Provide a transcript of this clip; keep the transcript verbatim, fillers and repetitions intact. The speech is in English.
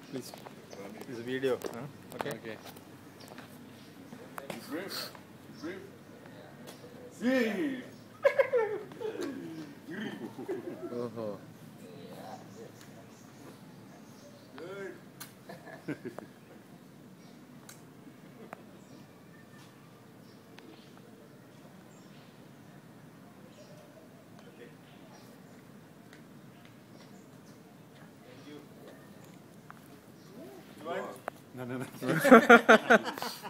Please. This video. Huh? Okay. Okay. Grip. Grip. See. Oh. Good. No, no, no.